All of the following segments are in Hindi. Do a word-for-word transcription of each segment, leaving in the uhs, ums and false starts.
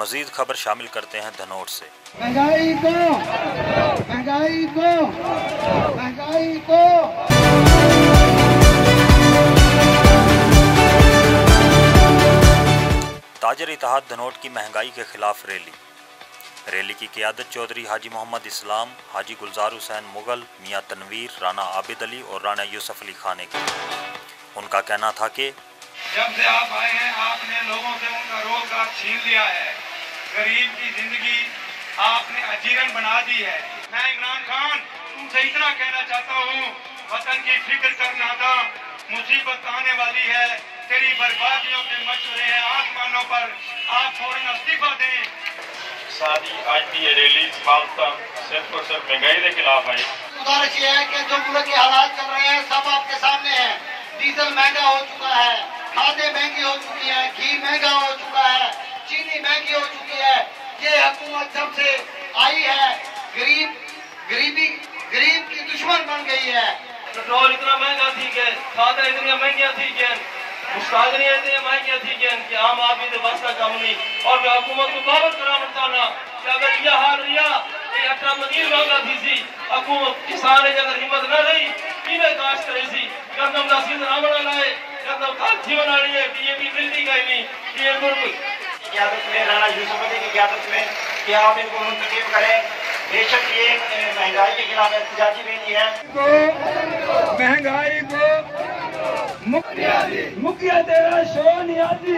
मजीद खबर शामिल करते हैं धनोट से। महंगाई को महंगाई को महंगाई को ताजर इत्तेहाद धनोट की महंगाई के खिलाफ रैली। रैली की क़ियादत चौधरी हाजी मोहम्मद इस्लाम, हाजी गुलजार हुसैन मुगल, मियाँ तनवीर, राना आबिद अली और राना यूसुफ अली खान ने की। उनका कहना था कि जब से आप आए हैं आपने लोगों से उनका रोजगार छीन लिया है, गरीब की जिंदगी आपने अजीरन बना दी है। मैं इमरान खान तुमसे इतना कहना चाहता हूँ, वतन की फिक्र करना था, मुसीबत आने वाली है, तेरी बर्बादियों के मशवरे हैं आसमानों पर, आप फौरन इस्तीफा दें। सारी आज की ये रैली सिर्फ और सिर्फ महंगाई के खिलाफ है। गुजारिश ये है कि जो मुल्क के हालात चल रहे हैं सब आपके सामने है। डीजल महंगा हो चुका है, खादें महंगी हो चुकी है, घी महंगा हो चुका है, चीनी महंगी हो चुकी है। ये हुकूमत जब से आई है गरीब गरीबी गरीब की दुश्मन बन गई है। पेट्रोल इतना महंगा थी कि खादें इतनी महंगियां थी कि मुश्तागनियां इतनी महंगियां थी कि आम आदमी के बस का काम नहीं। और मैं हुकूमत को बाबर कराना चाहना कि अगर यह हाल रिया ये अट्ठा मजीद महंगा थी सी हुकूमत किसान अगर हिम्मत न रही किमें काश करे सी गंदम का सीजन ना बना लाए गंदम का जीवन आ रही है डीएपी मिलती गई नहीं ये बिल्कुल क़यादत में राना यूसुफ अली की क़यादत में कि आप इनको मुंतखब करें। बेशक ये महंगाई के खिलाफ एहतजाजी रैली है। को महंगाई को मुखिया तेरा शो नियाजी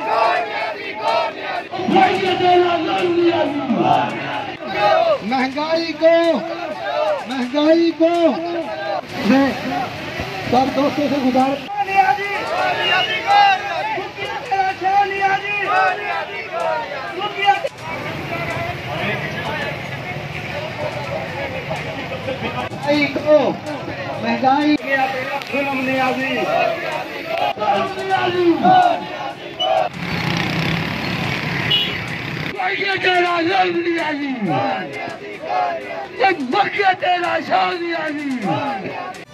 महंगाई को महंगाई को मैं सब दोस्तों से गुजारिश महंगाई को महंगाई जुल्म नियाजी तेरा जुल्म नियाजी तेरा शाह नियाजी